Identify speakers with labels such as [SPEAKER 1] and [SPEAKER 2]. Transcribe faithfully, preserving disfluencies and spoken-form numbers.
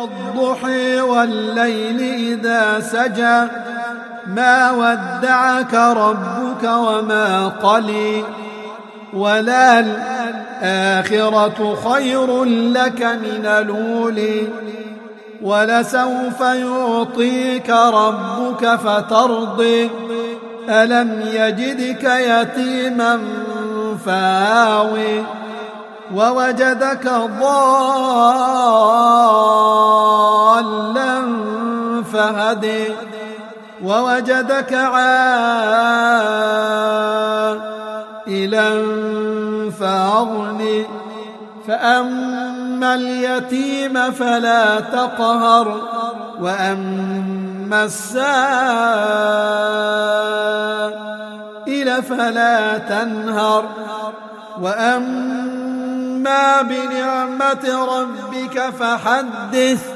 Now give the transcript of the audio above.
[SPEAKER 1] والضحى والليل إذا سجى ما ودعك ربك وما قلى وللآخرة خير لك من الأولى ولسوف يعطيك ربك فترضى ألم يجدك يتيما فآوى ووجدك ضالا فهدى ووجدك عائلا فأغنى فأما اليتيم فلا تقهر وأما السائل فلا تنهر وأما بنعمة ربك فحدث